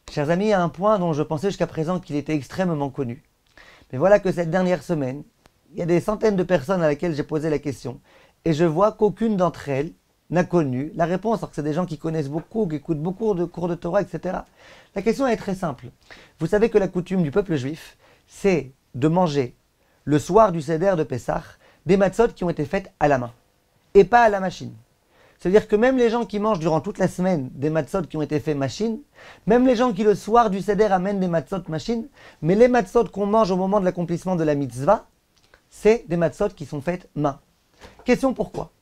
Chers amis, il y a un point dont je pensais jusqu'à présent qu'il était extrêmement connu. Mais voilà que cette dernière semaine, il y a des centaines de personnes à laquelle j'ai posé la question et je vois qu'aucune d'entre elles n'a connu la réponse, alors que c'est des gens qui connaissent beaucoup, qui écoutent beaucoup de cours de Torah, etc. La question est très simple. Vous savez que la coutume du peuple juif, c'est de manger le soir du Seder de Pessah des matzot qui ont été faites à la main et pas à la machine. C'est-à-dire que même les gens qui mangent durant toute la semaine des matzot qui ont été faits machine, même les gens qui le soir du Seder amènent des matzot machine, mais les matzot qu'on mange au moment de l'accomplissement de la mitzvah, c'est des matzot qui sont faites main. Question pourquoi?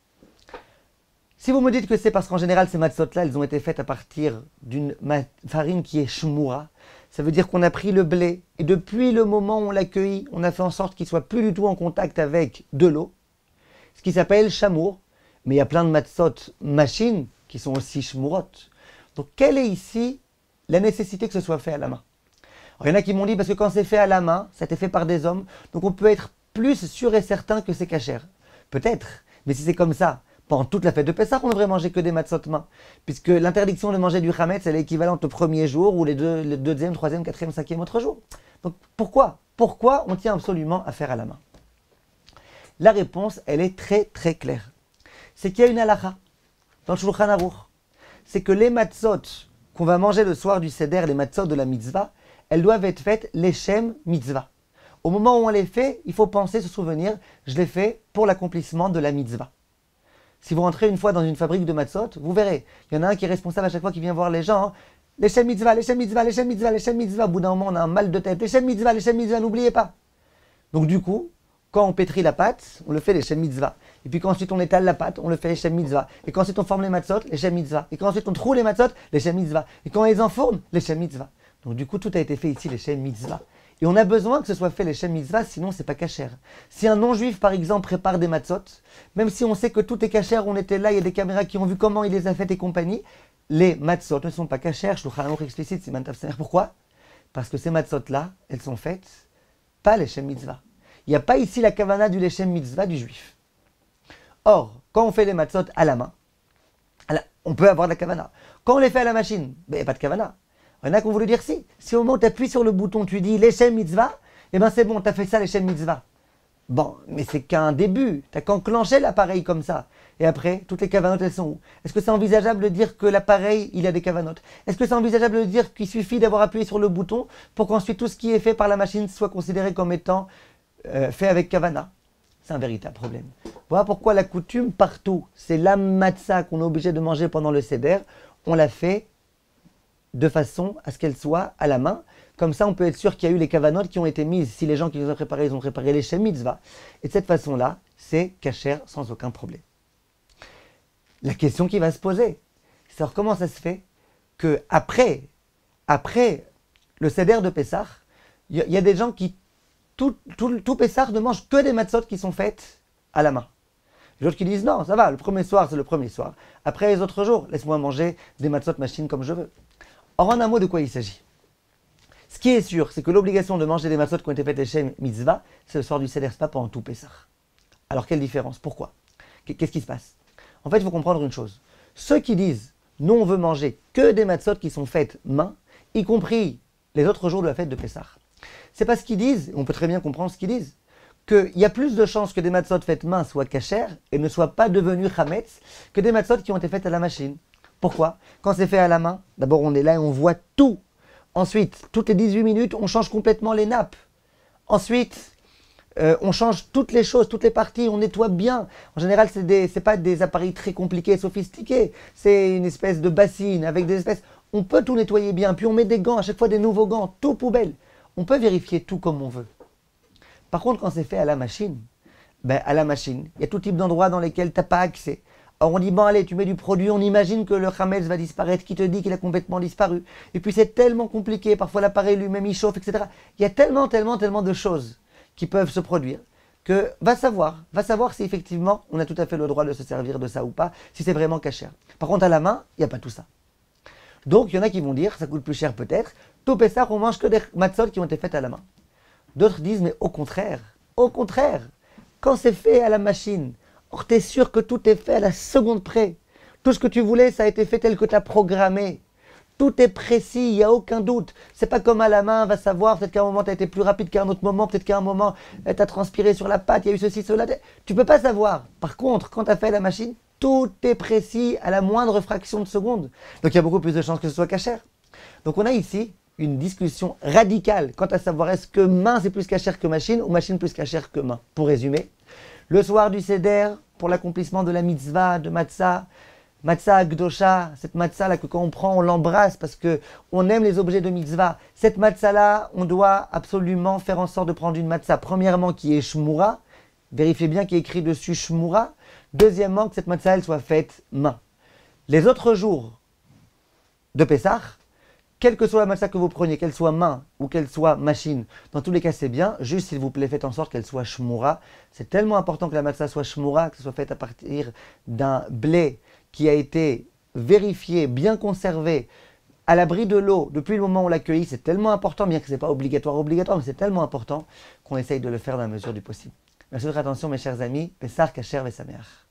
Si vous me dites que c'est parce qu'en général ces matzot-là, elles ont été faites à partir d'une farine qui est shmura, ça veut dire qu'on a pris le blé et depuis le moment où on l'a cueilli, on a fait en sorte qu'il soit plus du tout en contact avec de l'eau, ce qui s'appelle chamour. Mais il y a plein de matzot machines qui sont aussi shmurot. Donc quelle est ici la nécessité que ce soit fait à la main? Alors, il y en a qui m'ont dit parce que quand c'est fait à la main, ça a été fait par des hommes, donc on peut être plus sûr et certain que c'est cachère. Peut-être, mais si c'est comme ça, pendant toute la fête de Pessah, on ne devrait manger que des matzot main, puisque l'interdiction de manger du chametz, elle est équivalente au premier jour ou le deuxième, troisième, quatrième, cinquième autre jour. Donc pourquoi on tient absolument à faire à la main? La réponse, elle est très très claire. C'est qu'il y a une halakha dans le Shulchan Aruch. C'est que les matzot qu'on va manger le soir du Seder, les matzot de la mitzvah, elles doivent être faites leshem mitzvah. Au moment où on les fait, il faut penser, se souvenir, je les fais pour l'accomplissement de la mitzvah. Si vous rentrez une fois dans une fabrique de matzot, vous verrez, il y en a un qui est responsable à chaque fois qu'il vient voir les gens. Leshem mitzvah, leshem mitzvah, leshem mitzvah, leshem mitzvah. Au bout d'un moment, on a un mal de tête. Leshem mitzvah, n'oubliez pas. Donc du coup, quand on pétrit la pâte, on le fait les shem mitzvah. Et puis quand ensuite on étale la pâte, on le fait les shem mitzvah. Et quand ensuite on forme les matzot, les shem mitzvah. Et quand ensuite on troue les matzot, les shem mitzvah. Et quand on les enfourne, les shem mitzvah. Donc du coup tout a été fait ici les shem mitzvah. Et on a besoin que ce soit fait les shem mitzvah, sinon c'est pas cachère. Si un non-juif par exemple prépare des matzot, même si on sait que tout est cachère, on était là, il y a des caméras qui ont vu comment il les a faites et compagnie, les matzot ne sont pas cachères. Shulchan Aruch explicite, c'est Mantav Samer. Pourquoi? Parce que ces matzot là, elles sont faites pas les shem mitzvah. Il n'y a pas ici la kavana du leshem mitzvah du juif. Or, quand on fait les matzot à la main, on peut avoir de la kavana. Quand on les fait à la machine, il n'y a pas de kavana. Il y en a qui ont voulu dire si. Si au moment où tu appuies sur le bouton, tu dis leshem mitzvah, eh bien c'est bon, tu as fait ça leshem mitzvah. Bon, mais c'est qu'un début. Tu n'as qu'enclenché l'appareil comme ça. Et après, toutes les kavanotes, elles sont où? Est-ce que c'est envisageable de dire que l'appareil, il a des kavanotes? Est-ce que c'est envisageable de dire qu'il suffit d'avoir appuyé sur le bouton pour qu'ensuite tout ce qui est fait par la machine soit considéré comme étant fait avec kavana? C'est un véritable problème. Voilà pourquoi la coutume partout, c'est la matzah qu'on est obligé de manger pendant le seder, on la fait de façon à ce qu'elle soit à la main. Comme ça, on peut être sûr qu'il y a eu les kavanotes qui ont été mises. Si les gens qui les ont préparés, ils ont préparé les shem mitzvah. Et de cette façon-là, c'est kasher sans aucun problème. La question qui va se poser, c'est alors comment ça se fait que après le seder de Pessah, il y a des gens qui tout Pessah ne mange que des matzot qui sont faites à la main. Les autres qui disent non, ça va, le premier soir c'est le premier soir. Après les autres jours, laisse-moi manger des matzot machine comme je veux. Or en un mot, de quoi il s'agit? Ce qui est sûr, c'est que l'obligation de manger des matzot qui ont été faites leshem mitzvah, c'est le soir du Seder, c'est pas pendant tout Pessah. Alors quelle différence? Pourquoi? Qu'est-ce qui se passe? En fait, il faut comprendre une chose. Ceux qui disent non, on veut manger que des matzot qui sont faites main, y compris les autres jours de la fête de Pessah, c'est parce qu'ils disent, on peut très bien comprendre ce qu'ils disent, qu'il y a plus de chances que des matzot faites main soient cachères et ne soient pas devenus chametz que des matzot qui ont été faites à la machine. Pourquoi? Quand c'est fait à la main, d'abord on est là et on voit tout. Ensuite, toutes les 18 minutes, on change complètement les nappes. Ensuite, on change toutes les choses, toutes les parties, on nettoie bien. En général, c'est pas des appareils très compliqués et sophistiqués. C'est une espèce de bassine avec des espèces... On peut tout nettoyer bien, puis on met des gants, à chaque fois des nouveaux gants, tout poubelle. On peut vérifier tout comme on veut. Par contre, quand c'est fait à la machine, à la machine, il y a tout type d'endroits dans lesquels tu n'as pas accès. Or on dit, bon allez, tu mets du produit, on imagine que le chametz va disparaître, qui te dit qu'il a complètement disparu. Et puis c'est tellement compliqué, parfois l'appareil lui-même il chauffe, etc. Il y a tellement de choses qui peuvent se produire, que va savoir si effectivement on a tout à fait le droit de se servir de ça ou pas, si c'est vraiment cachère. Par contre à la main, il n'y a pas tout ça. Donc il y en a qui vont dire, ça coûte plus cher peut-être, tout Pessah on mange que des matzot qui ont été faites à la main. D'autres disent, mais au contraire, quand c'est fait à la machine, or tu es sûr que tout est fait à la seconde près. Tout ce que tu voulais, ça a été fait tel que tu as programmé. Tout est précis, il n'y a aucun doute. C'est pas comme à la main, va savoir, peut-être qu'à un moment tu as été plus rapide qu'à un autre moment, peut-être qu'à un moment tu as transpiré sur la pâte, il y a eu ceci, cela. Tu peux pas savoir. Par contre, quand tu as fait la machine, tout est précis à la moindre fraction de seconde. Donc il y a beaucoup plus de chances que ce soit cachère. Donc on a ici une discussion radicale quant à savoir est-ce que main c'est plus cachère que machine ou machine plus cachère que main. Pour résumer, le soir du Seder, pour l'accomplissement de la mitzvah de matzah, matzah Gdosha, cette matzah là que quand on prend, on l'embrasse parce que on aime les objets de mitzvah. Cette matzah là, on doit absolument faire en sorte de prendre une matzah, premièrement qui est shmura, vérifiez bien qu'il y a écrit dessus shmura. Deuxièmement, que cette matzah elle soit faite main. Les autres jours de Pessah, quelle que soit la matzah que vous preniez, qu'elle soit main ou qu'elle soit machine, dans tous les cas c'est bien, juste s'il vous plaît faites en sorte qu'elle soit shmura. C'est tellement important que la matzah soit shmura, que ce soit faite à partir d'un blé qui a été vérifié, bien conservé, à l'abri de l'eau depuis le moment où on l'a cueilli. C'est tellement important, bien que ce n'est pas obligatoire, mais c'est tellement important qu'on essaye de le faire dans la mesure du possible. Merci de votre attention mes chers amis, Pessah Kasher Vesameach.